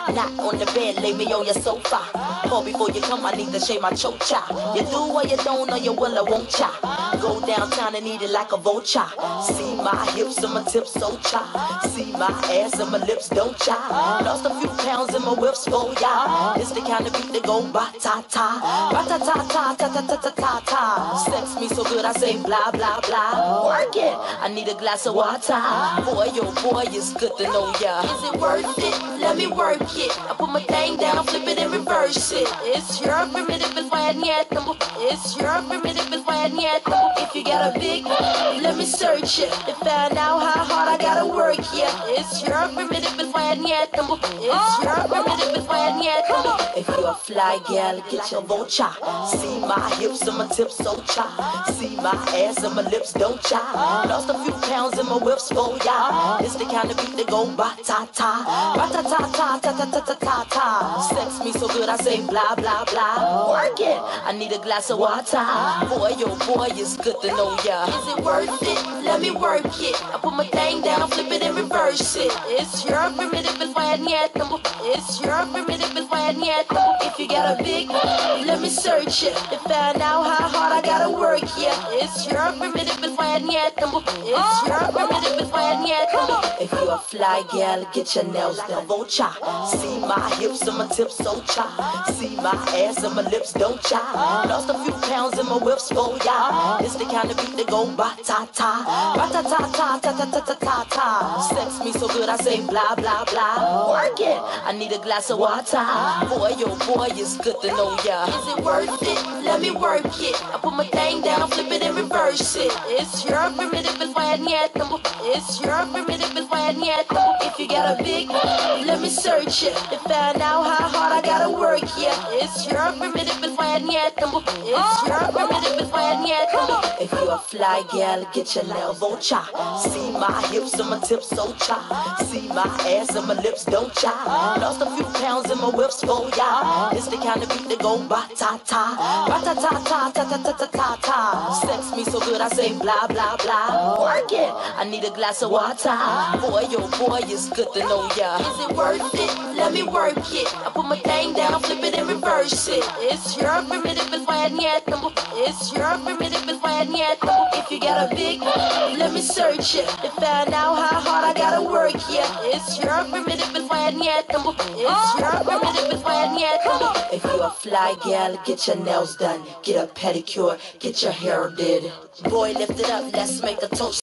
Not on the bed, lay me on your sofa. Call before you come, I need to shave my chocha. You do or you don't, or you will or won't cha. Go downtown and eat it like a vulture. See my hips and my tips, so cha. See my ass and my lips, don't cha. Lost a few pounds in my whips, for ya. It's the kind of beat that go ba-ta-ta. Ba-ta-ta-ta-ta-ta-ta-ta-ta. Sex me so good I say blah, blah, blah. Work it, I need a glass of water. Boy, oh boy, it's good to know ya. Is it worth it? Let me work it. I put my thing down, flip it and reverse it. It's your primitive and fine yet. It's your primitive and fine yet. If you got a big, let me search it to find out how hard I gotta work. Yeah, it's your primitive and fine yet. It's your primitive and fine yet. If you a fly gal, get your vulture. See my hips and my tips, so cha. See my ass and my lips, don't cha. Lost a few pounds in my whips, for ya. It's the kind of beat that go ba-ta-ta. Ba-ta-ta-ta-ta-ta-ta-ta-ta. Sex me so good I say blah, blah, blah. Work it, I need a glass of water. Boy, oh boy, it's good to know ya. Is it worth it? Let me work it. I put my thing down, flip it and reverse it. It's your primitive and fine yet. It's your primitive and fine yet. If you got a big, let me search it to find out how hard I gotta work. Yeah, it's your primitive and fine yet. It's your primitive and fine yet. If you a fly gal, get your nails done, vulture. See my hips and my tips, so cha. See my ass and my lips, don't cha. Lost a few pounds in my whips, for ya. It's the kind of beat that go ba-ta-ta. Ba-ta-ta-ta-ta-ta-ta-ta-ta. Sex me so good I say blah, blah, blah. Work it, I need a glass of water. Boy, oh boy, it's good to know ya. Is it worth it? Let me work it. I put my thing down, flip it and reverse it. It's your primitive and fine yet. It's your primitive and fine yet. If you got a big, let me search it to find out how hard I gotta work. Yeah, it's your primitive and fine yet. It's your primitive and fine yet. If you a fly gal, get your nails vulture. See my hips and my tips, so cha. See my ass and my lips, don't cha. Lost a few pounds in my whips, for ya. It's the kind of beat that go ba-ta-ta. Ba-ta-ta-ta-ta-ta-ta-ta-ta. Sex me so good I say blah, blah, blah. Work it, I need a glass of water. Boy, oh boy, it's good to know ya. Is it worth it? Let me work it. I put my thing down, flip it and reverse it. It's your primitive and fine yet. It's your primitive and fine yet. If you got a big, let me search it to find out how hard I gotta work. Yeah, it's your primitive and fine yet. It's your primitive and fine yet. If you a fly gal, get your nails done, get a pedicure, get your hair did. Boy, lift it up, let's make a toast.